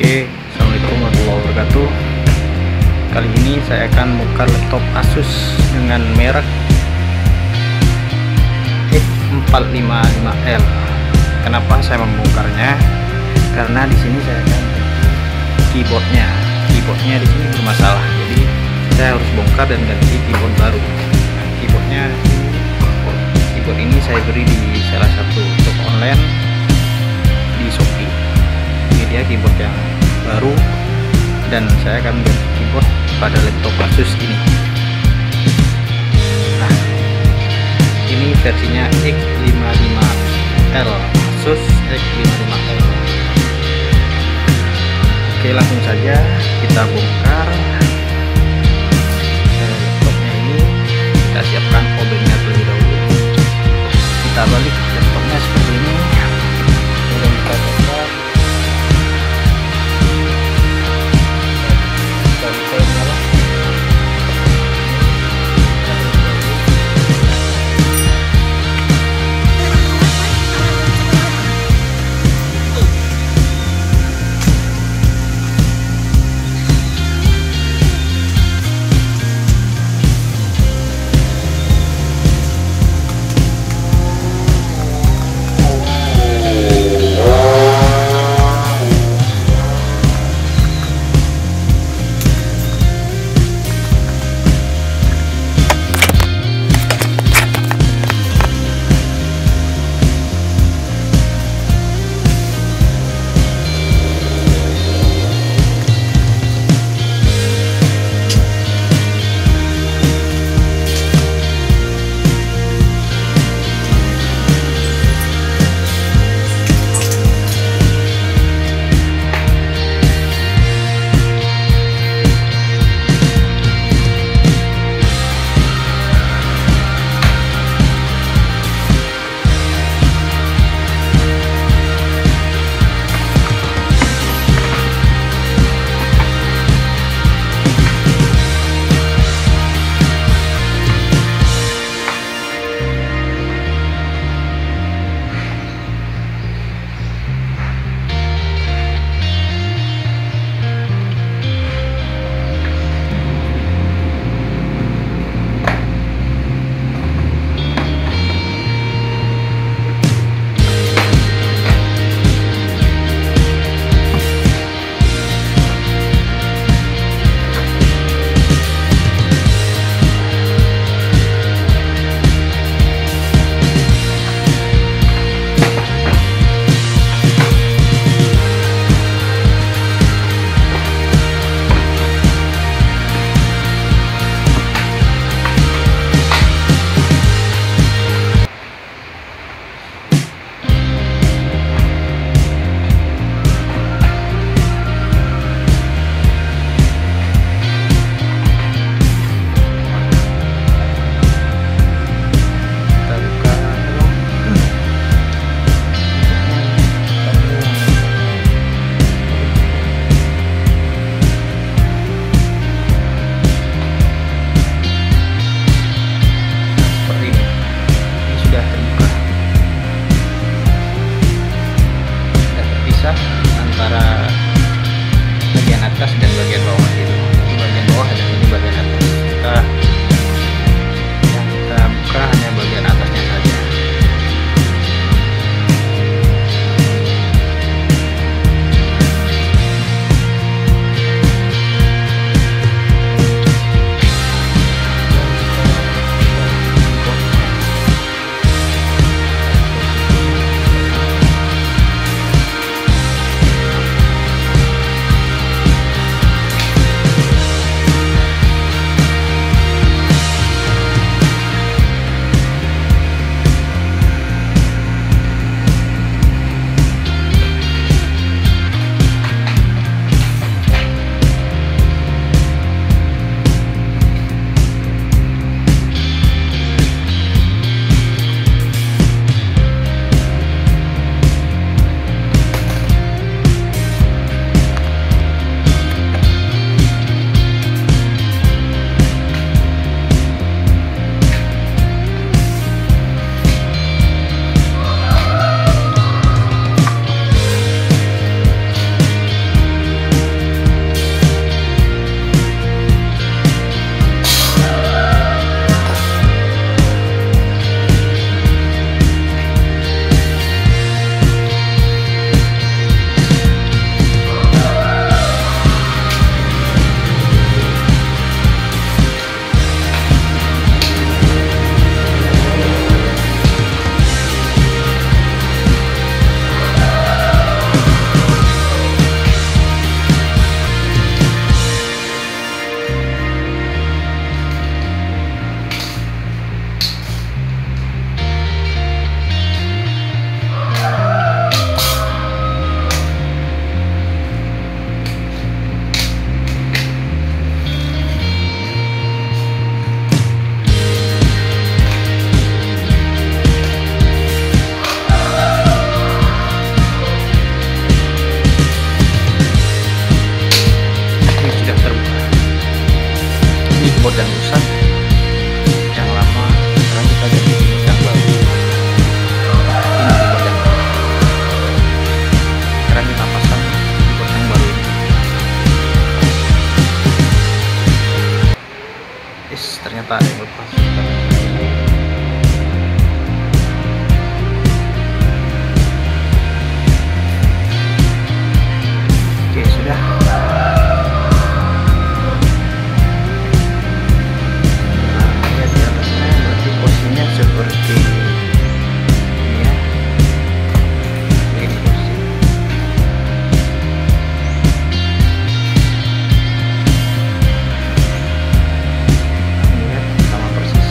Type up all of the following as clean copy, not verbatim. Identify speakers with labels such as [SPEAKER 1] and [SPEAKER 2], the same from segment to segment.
[SPEAKER 1] Oke, assalamualaikum warahmatullahi wabarakatuh. Kali ini saya akan bongkar laptop Asus dengan merek X455L. Kenapa saya membongkarnya? Karena di sini saya akan keyboardnya di sini bermasalah. Jadi saya harus bongkar dan ganti keyboard baru. Nah, keyboard ini saya beli di salah satu toko online di Shopee. Ini dia keyboard yang baru dan saya akan ganti keyboard pada laptop Asus ini. Nah, ini versinya X55L, Asus X55L. Oke, langsung saja kita bongkar laptopnya ini. Kita siapkan obengnya terlebih dahulu. Kita balik laptopnya seperti ini. Kemudian kita bongkar. Antara bagian atas dan bagian bawah itu. Ini bagian bawah dan ini bagian atas. Yang kita buka hanya bagian atasnya saja. keyboard yang rusak yang lama, sekarang kita ganti yang baru. Ini keyboard yang baru. Sekarang kita pasang keyboard yang baru ini. Ternyata ada yang lepas. Oke, sudah. Seperti ini ya, ini posisi. Lihat sama persis.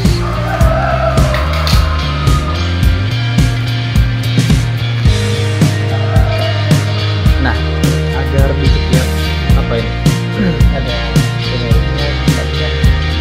[SPEAKER 1] Nah, agar dikit ya, apa ini? Ada generiknya tadi kan.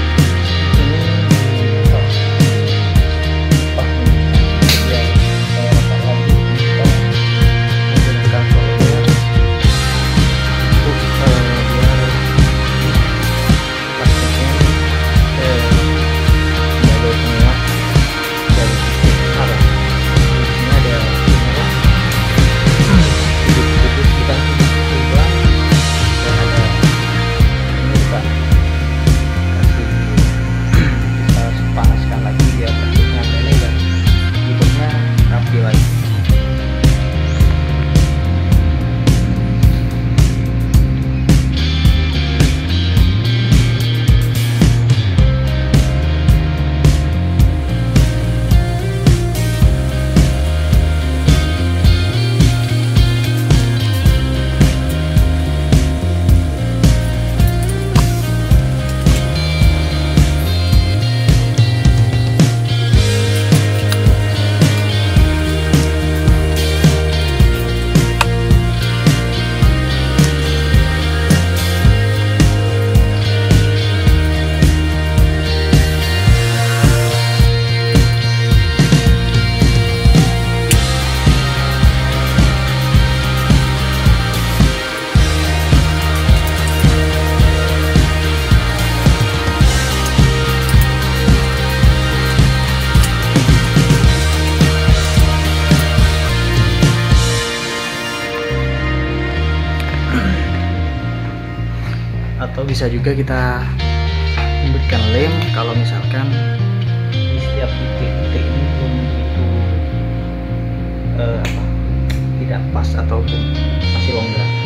[SPEAKER 1] Atau bisa juga kita memberikan lem kalau misalkan di setiap titik-titik ini belum begitu tidak pas ataupun masih longgar.